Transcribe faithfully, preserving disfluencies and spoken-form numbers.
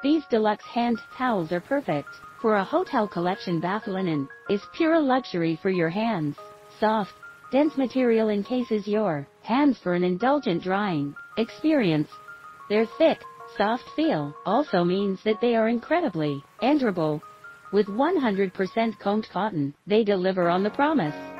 These deluxe hand towels are perfect for a hotel collection. Bath linen is pure luxury for your hands. Soft, dense material encases your hands for an indulgent drying experience. Their thick, soft feel also means that they are incredibly endurable. With one hundred percent combed cotton, they deliver on the promise.